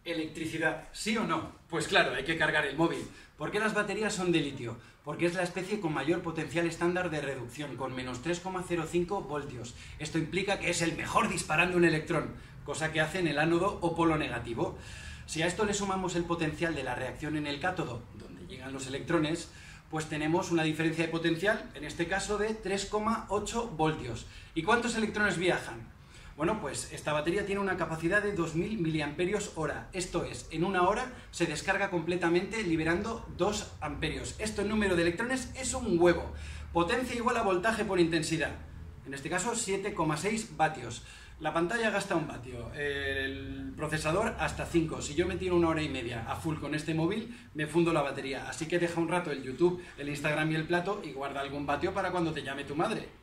Electricidad, ¿sí o no? Pues claro, hay que cargar el móvil. ¿Por qué las baterías son de litio? Porque es la especie con mayor potencial estándar de reducción, con menos 3,05 voltios. Esto implica que es el mejor disparando un electrón, cosa que hace en el ánodo o polo negativo. Si a esto le sumamos el potencial de la reacción en el cátodo, donde llegan los electrones, pues tenemos una diferencia de potencial, en este caso de 3,8 voltios. ¿Y cuántos electrones viajan? Bueno, pues esta batería tiene una capacidad de 2000 mAh. Esto es, en una hora se descarga completamente liberando 2 amperios. Esto en número de electrones es un huevo. Potencia igual a voltaje por intensidad. En este caso 7,6 vatios. La pantalla gasta 1 vatio, el procesador hasta 5. Si yo me tiro 1 hora y media a full con este móvil, me fundo la batería. Así que deja un rato el YouTube, el Instagram y el plato y guarda algún vatio para cuando te llame tu madre.